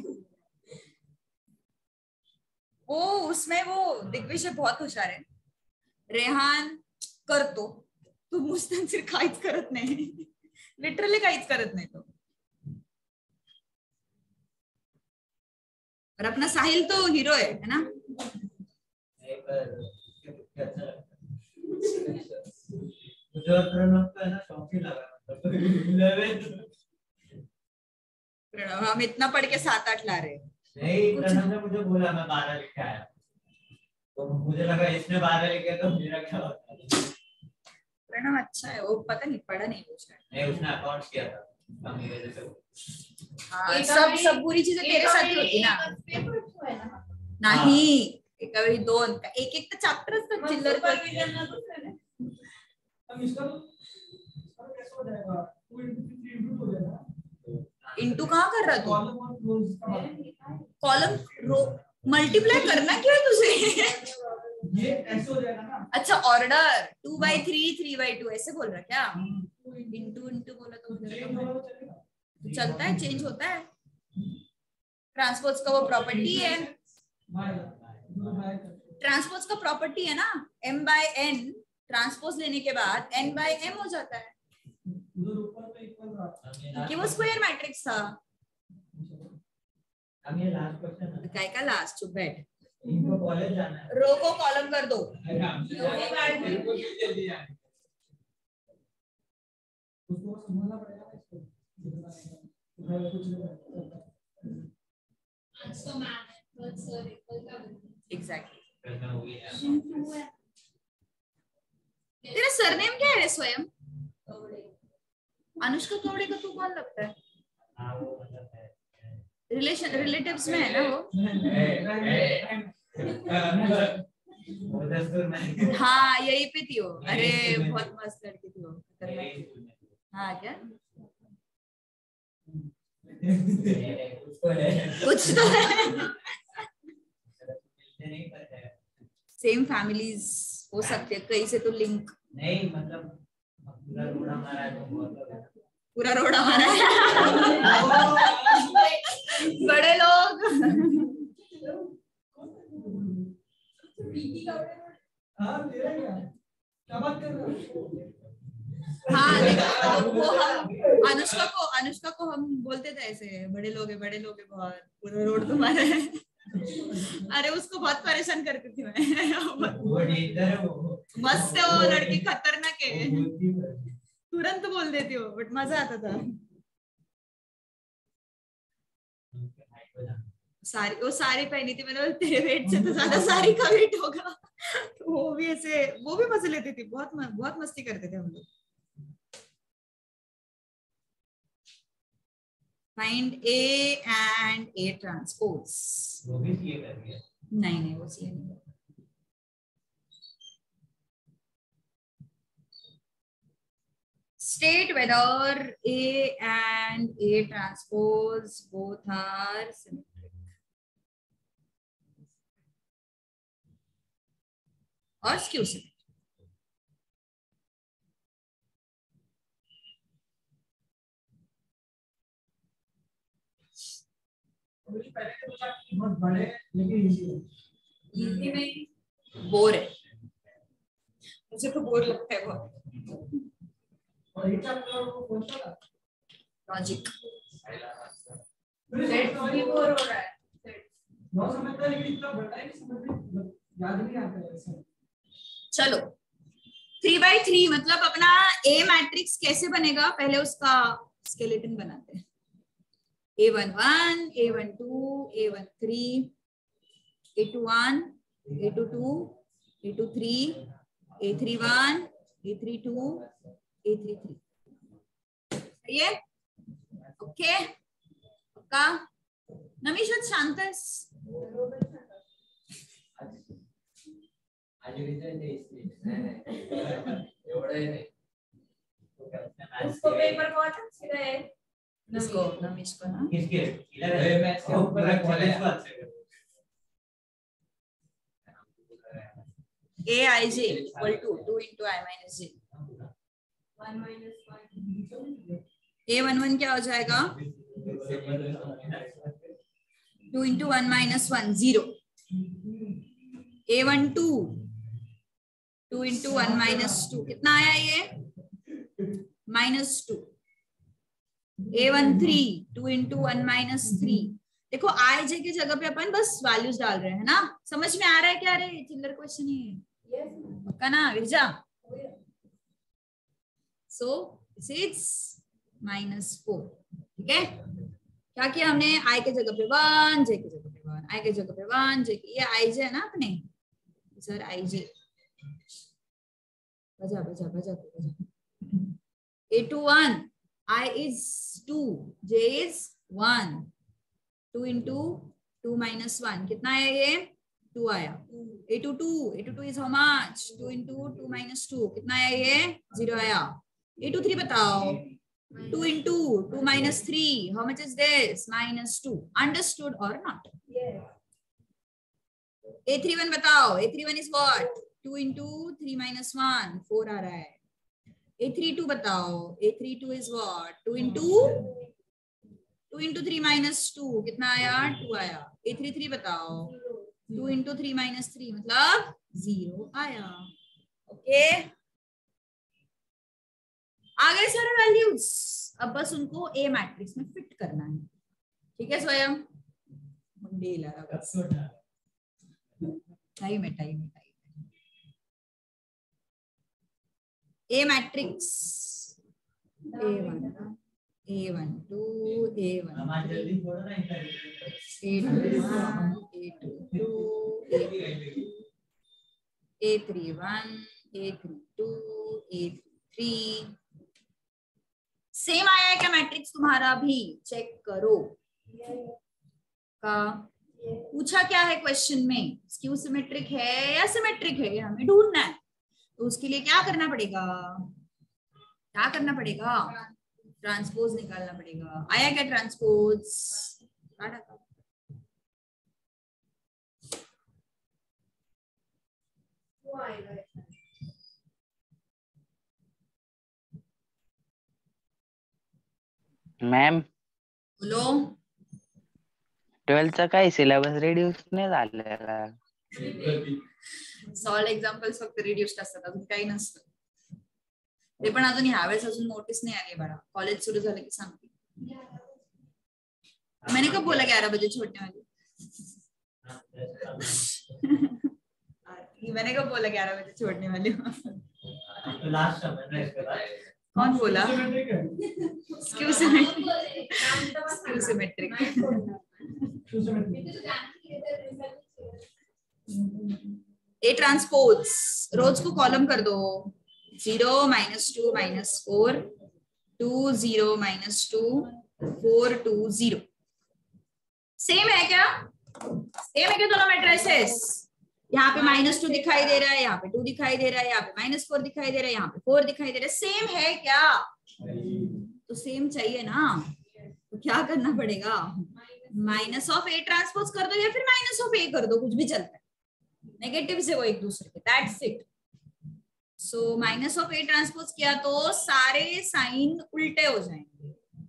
वो उसमें वो दिग्विजय बहुत हुशार है, रेहान करतो, तू मुस्तानसिर काहीच करत नाही, लिटरली काहीच करत नाही तो। और अपना साहिल तो हीरो है ना। मुझे प्रणव का ना शौक ही लगा, प्रणव हम इतना पढ़ के 7 8 ला रहे। नहीं, प्रणव ने मुझे बोला मैं 12 लिख के आया, तो मुझे लगा इसने 12 लिखे तो मेरा क्या होता है। प्रणव अच्छा है, वो पता नहीं पढ़ा नहीं वो शायद। नहीं, उसने अकाउंट्स किया था मम्मी के जैसे। हाँ, सब बुरी चीजें तेरे साथ ही होती ना। नहीं, एका वेळी 2 एक तर चॅप्टर असतात चिल्लर कर। अब इसका कैसे हो जाएगा, 2 × 3 × हो जाएगा। इनटू कहाँ कर रहा तू? कॉलम और रोज का बात। कॉलम रो मल्टीप्लाई करना क्यों है तुझे? ये ऐसे हो जाएगा ना। अच्छा ऑर्डर 2/3 3/2 ऐसे बोल रहा क्या? इनटू इनटू बोला तो चेंज होगा तो चलेगा। चलता है, चेंज होता है। ट्रांसपोज का वो प्रॉपर्टी है, ट्रांसपोज का प्रॉपर्टी है ना, m/n ट्रांसपोज लेने के बाद n/m हो जाता है उधर ऊपर पे इक्वल रहा। क्योंकि वो स्क्वायर मैट्रिक्स था। अब ये लास्ट क्वेश्चन है। काय का लास्ट? चुप बैठ। इनको कॉलेज जाना है। रो को कॉलम कर दो। उसको समझना पड़ेगा ना इसको। एग्जैक्टली। तेरा सरनेम क्या है स्वयं? अनुष्का कौड़े का तू कौन लगता है? हाँ वो मतलब है। रिलेटिव्स में है ना वो? वो दस्तूर में। हाँ यही पे थी वो। अरे बहुत मस्त लड़की थी वो, खतरनाक। हाँ क्या उसको है। कुछ तो है। नहीं पता है। सेम फैमिलीज हो सकते हैं, कहीं से तो लिंक। नहीं मतलब पूरा रोड़ा मारा है तो बहुत पूरा रोड हमारा है। बड़े लोग। हाँ तेरा क्या बात कर रहा है? हाँ देखो वो हम अनुष्का को हम बोलते थे ऐसे, बड़े लोग है बहुत, पूरा रोड तुम्हारा है। अरे उसको बहुत परेशान करती थी मैं। वो डेंजर है वो। मस्त है वो लड़की, खतरनाक है, वो बोलती है। तुरंत बोल देती हो, बट मजा आता था। वो साड़ी पहनी थी, मैंने बोला तेरे वेट से तो ज्यादा साड़ी का वेट होगा। तो वो भी ऐसे, वो भी मजे लेती थी, बहुत मस्ती करते थे हम लोग। Find A and A transpose. वो भी सीए कर रही है। नहीं वो सीए नहीं। State whether A and A transpose both are symmetric or skew symmetric. बहुत बड़े लेकिन इजी नहीं, बोर है, मुझे तो बोर लगता है बहुत। और ये चैप्टर को कौन सा था? लॉजिक। सेट भी बोर हो रहा है। बहुत समझता है लेकिन इतना बड़ा है कि समझ में याद नहीं आता है ऐसा। चलो 3/3 मतलब अपना A मैट्रिक्स कैसे बनेगा, पहले उसका स्केलेटन बनाते हैं। A11, A12, A13, A21, A22, A23, A31, A32, A33। ये ओके पक्का? नमीशत शांतस। आज रिजल्ट है इसलिए एवढं आहे नाही उसको पेपर बहुत अच्छे गए। इसको नमीश को ना किसके इलेवन मैथ्स के ऊपर कॉलेज का अच्छे Aij equal to 2 into I minus j। 1 minus 1 A11 क्या हो जाएगा? 2 into 1 minus 1 0। A12 2 into 1 minus 2 कितना आया ये? -2। A13 2 into 1 minus 3। देखो आई जे की जगह पे अपन बस वैल्यूज डाल रहे हैं ना, समझ में आ रहा है क्या? रे चिल्लर क्वेश्चन है पक्का ना विरजा? So this is -4। ठीक है, क्या किया हमने? आई के जगह पे 1, जे के जगह पे 1, आई के जगह पे 1, जे के, ये आई जे है ना अपने सर, आई जे बजा A21 I is 2, J is 1, 2 into 2 minus 1 कितना आया ये? 2 आया। A22 is how much? 2 into 2 minus 2 कितना आया ये? 0 आया। A23 बताओ। 2 into 2 minus 3. How much is this? Minus 2. Understood or not? Yes. A31 बताओ. A31 is what? 2 into 3 minus 1. 4 आ रहा है. A32 बताओ. A32 is what? 2 into 3 minus 2. कितना आया? 2 आया. A33 बताओ. 2 into 3 minus 3 मतलब 0 आया. ओके. आ गए सारे वैल्यूज. अब बस उनको ए मैट्रिक्स में फिट करना है. ठीक है स्वयं. मुंडे ला रहा बस. टाइम है. ए मैट्रिक्स A1 A12 A1 जल्दी थोड़ा ना A21 A22 A31 A32 A33. Same आया है क्या मैट्रिक्स तुम्हारा भी? चेक करो. का पूछा क्या है क्वेश्चन में? स्क्यू सिमेट्रिक है या सिमेट्रिक है, हमें ढूंढना है. तो उसके लिए क्या करना पड़ेगा? ट्रांसपोज निकालना पड़ेगा. आया क्या ट्रांसपोज? मॅम बोलो. 12th चा काय सिलेबस रिड्यूस नाही झालेला. सॉल्व एक्झाम्पल्स फक्त रिड्यूस्ड असतात, अजून काही नसतं. ते पण अजून ह्यावेळेस अजून नोटीस नाही आली बाळा. कॉलेज सुरू झालं की सांगते. मैंने कब बोला 11 बजे छोड़ने वाली? मैंने कब बोला 11 बजे छोड़ने वाली? लास्ट कौन बोला? Skew symmetric. A transpose rows को कॉलम कर दो. 0 -2 -4 2 0 -2 4 2 0. सेम है क्या? सेम है क्या दोनों मैट्रिसेस? यहाँ पे -2 दिखाई दे रहा है, यहाँ पे 2 दिखाई दे रहा है, यहाँ पे -4 दिखाई दे रहा है, यहाँ पे 4 दिखाई दे रहा है. सेम है क्या? तो सेम चाहिए ना. तो क्या करना पड़ेगा? माइनस ऑफ ए ट्रांसपोज कर दो या फिर माइनस ऑफ ए कर दो, कुछ भी चलता है. नेगेटिव से वो एक दूसरे के. That's it. So minus of A transpose किया तो सारे साइन उल्टे हो जाएंगे.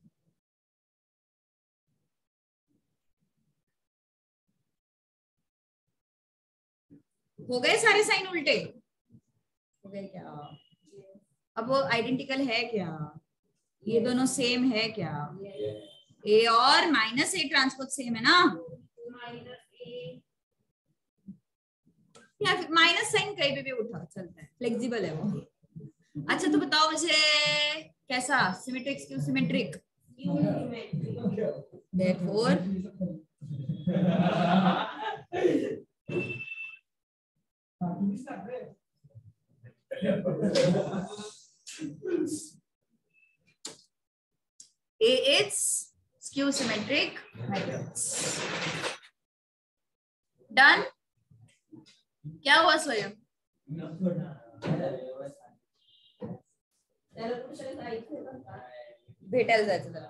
हो गए सारे साइन उल्टे? हो गए क्या? अब वो आइडेंटिकल है क्या? ये दोनों सेम है क्या? ए और माइनस ए ट्रांसपोज सेम है ना? या फिर माइनस साइन कहीं पे भी उठा चलता है, फ्लेक्सिबल है वो. अच्छा तो बताओ मुझे कैसा? Symmetric skew symmetric? Therefore A is skew symmetric matrix. Done? क्या हुआ स्वयं? भेटायला जायचं त्याला.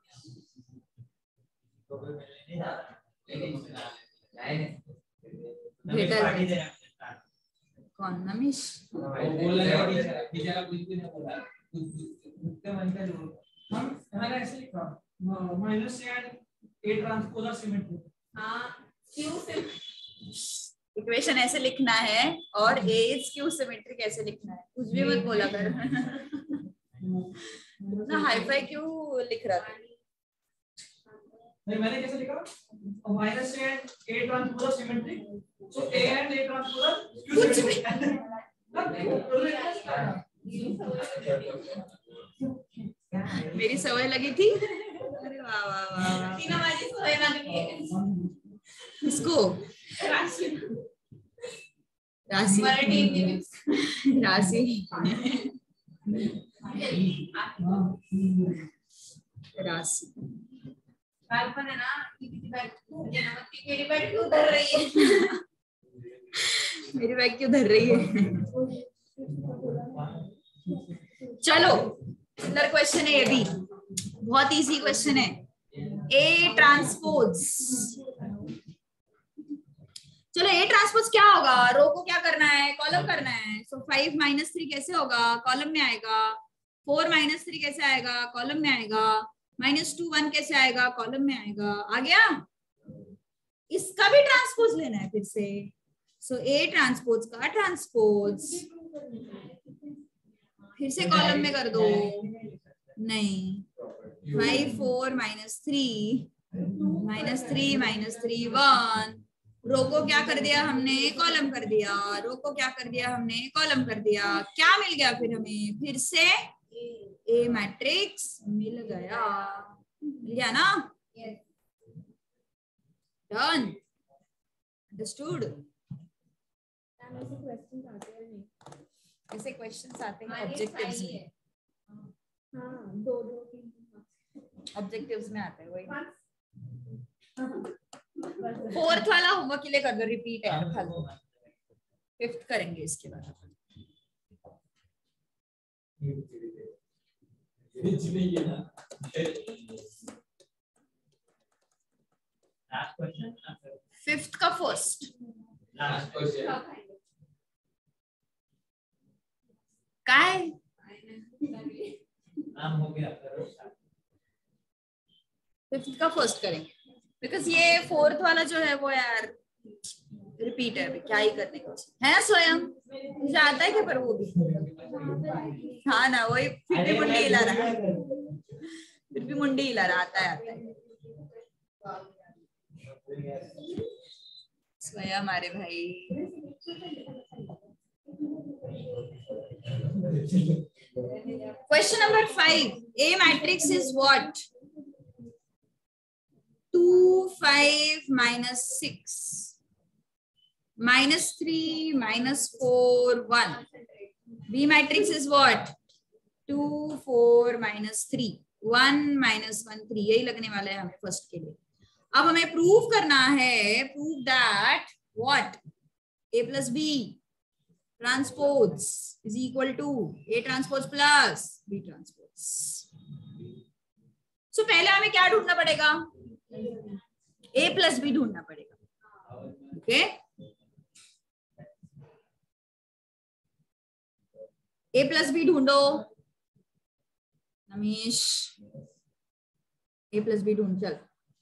भेटायला कौन? नमिश मैंने ऐसे लिखा minus A transpose symmetric. Equation ऐसे लिखना है और ए इज क्यू सिमेट्रिक ऐसे लिखना है. कुछ भी मत बोला कर. ना हाईफाई क्यों लिख रहा था? नहीं मैंने कैसे लिखा? Minus A transpose symmetric. So A and A transpose कुछ भी. मेरी सवय लगी थी. अरे वाह वाह वाह. तीनों वाली सवय लगी है. इसको राशि राशि राशि काल पण है ना कि किती बैग मेरी बैग क्यों धर रही है? मेरी बैग क्यों धर रही है? चलो सुंदर क्वेश्चन है ये भी, बहुत इजी क्वेश्चन है। ए ट्रांसपोज, चलो ए ट्रांसपोज क्या होगा, रो को क्या करना है, कॉलम करना है। सो 5 - 3 कैसे होगा, कॉलम में आएगा। 4 - 3 कैसे आएगा, कॉलम में आएगा। -2 1 कैसे आएगा, कॉलम में आएगा। आ गया। इसका भी ट्रांसपोज लेना है फिर से। सो ए ट्रांसपोज का ट्रांसपोज फिर से कॉलम में कर दो। नहीं, 5 4 -3 -3 1, रो को क्या कर दिया हमने, कॉलम कर दिया। रो को क्या कर दिया हमने, कॉलम कर दिया। क्या मिल गया फिर हमें, फिर से ए मैट्रिक्स मिल गया ना। Done, understood. ऐसे क्वेश्चंस आते हैं ऑब्जेक्टिव्स में, ऑब्जेक्टिव्स में आते हैं वही। 4th वाला होमवर्क के लिए कर दो, रिपीट है यार खाली। 5th करेंगे इसके बाद। लास्ट क्वेश्चन, 5th का फर्स्ट। लास्ट क्वेश्चन काय नाम हो गया, करो। 5th का फर्स्ट करेंगे, बिकॉज ये 4th वाला जो है वो यार रिपीट है, क्या ही करने का है ना। स्वयं मुझे आता है क्या, पर वो भी हाँ ना, वही फिर भी मुंडी हिला रहा है, फिर भी मुंडी हिला रहा, आता है। स्वयं हमारे भाई। Question number 5, A matrix is what? 2 5 -6 -3 -4 1. B matrix is what? 2 4 -3 1 -1 3। यही लगने वाला है हमें फर्स्ट के लिए। अब हमें प्रूव करना है, prove that what, A plus B transpose is equal to A transpose plus B transpose. So पहले हमें क्या ढूंढना पड़ेगा, A plus B ढूंढना पड़ेगा। ओके, A plus B ढूंढो नमीश, A plus B ढूंढ चल।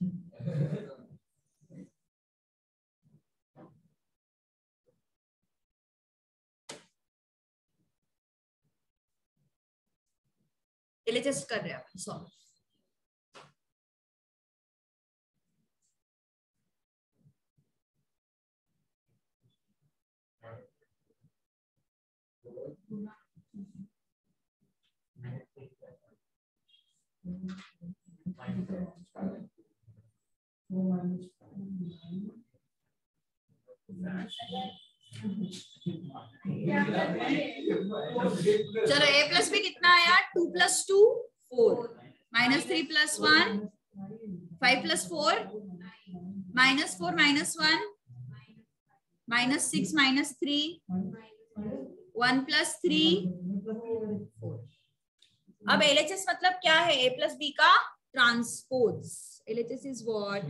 LHS कर रहे हैं सॉल्व। चलो A plus B कितना आया, 2 plus 2 4 -3 plus 1 5 plus 4 -4 -1 -6 -3 1 plus 3 4। अब LHS मतलब क्या है, A plus B का ट्रांसपोज। LHS is what?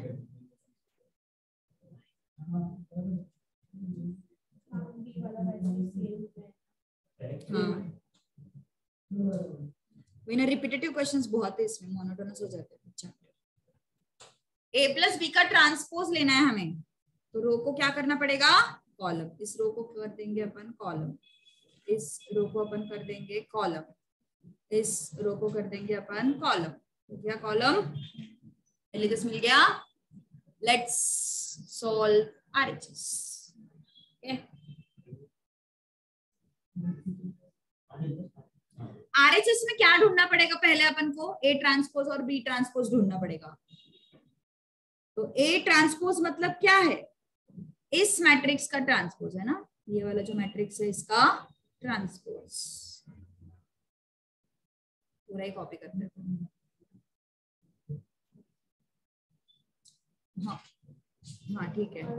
हाँ, रिपीटेटिव क्वेश्चंस बहुत है इसमें, मोनोटोनस हो जाते हैं चैप्टर। A plus B का ट्रांसपोज लेना है हमें, तो रो को क्या करना पड़ेगा, कॉलम। इस रो को कर देंगे अपन कॉलम, इस रो को अपन कर देंगे कॉलम, इस रो को कर देंगे अपन कॉलम। तो क्या कॉलम, LHS मिल गया। Let's solve RHS। RHS में क्या ढूंढना पड़ेगा, पहले अपन को A ट्रांसपोज और B ट्रांसपोज ढूंढना पड़ेगा। तो A ट्रांसपोज मतलब क्या है, इस मैट्रिक्स का ट्रांसपोज है ना, ये वाला जो मैट्रिक्स है इसका ट्रांसपोज। पूरा ही कॉपी करते हैं। हाँ हाँ ठीक है।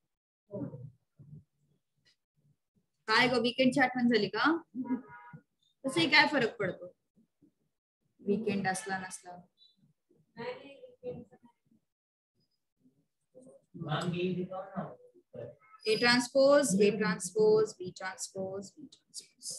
काय गो वीकेंड ची आठवण झाली का? तसंही काय फरक पडतो वीकेंड असला नसला. मैम ये दिखाओ ना. A transpose, B transpose, B transpose, B transpose.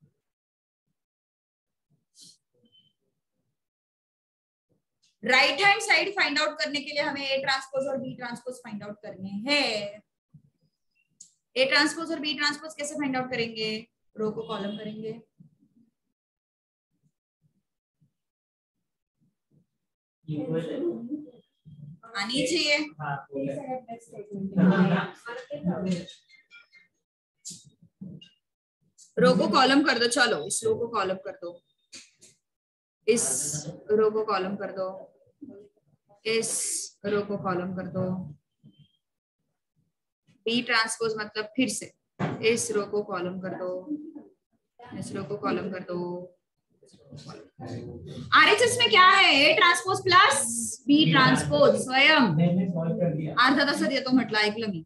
Right hand side find out करने के लिए हमें A ट्रांसपोज और B ट्रांसपोज फाइंड आउट करने हैं. A ट्रांसपोज और B ट्रांसपोज कैसे फाइंड आउट करेंगे? रो को कॉलम करेंगे. आनी चाहिए. रो को कॉलम कर दो. चलो इस रो को कॉलम कर दो. इस रो को कॉलम कर दो. इस रो को कॉलम कर दो. बी ट्रांसपोज मतलब फिर से इस रो को कॉलम कर दो. इस रो को कॉलम कर दो. आरएचएस में क्या है? ए transpose plus B transpose. Swayam अर्धा तासात येतो म्हटलं, ऐकलं मी.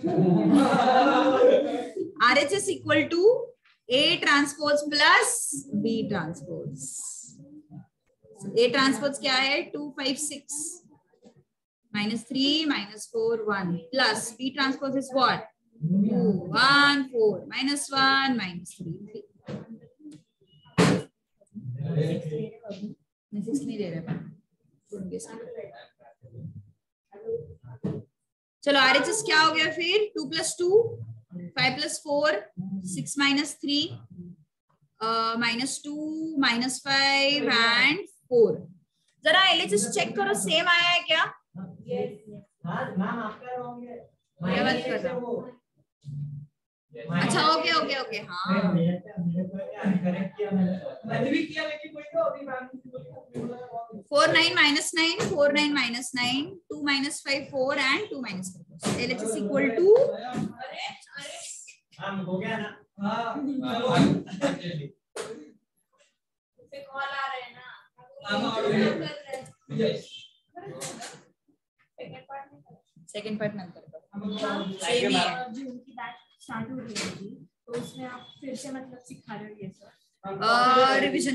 RHS equal to A transpose plus B transpose. A transpose क्या है? 2 5 6 -3 -4 1 plus B transpose is what? 2 1 4 -1 -3. नहीं दे रहे. चलो आरएचएस क्या हो गया फिर? 2 + 2 5 + 4 6 - 3 -2 -5 and 4. जरा एलएचएस चेक करो सेम आया है क्या? मैम आपका रॉन्ग है. क्या बात कर रहा हूँ? अच्छा ओके ओके ओके. हाँ करेक्ट किया मैंने भी किया, लेकिन कोई तो अभी ma'am 4 9 -9 4 9 -9 2 -5 4 and 2 -5. LHS equal to हम हो गया ना. हां उसे कॉल आ रहे हैं ना. सेकंड पार्ट नंतर जून की बैच स्टार्ट हो रही है तो उसमें आप फिर से मतलब सिखा रहे हो ये सब रिवीजन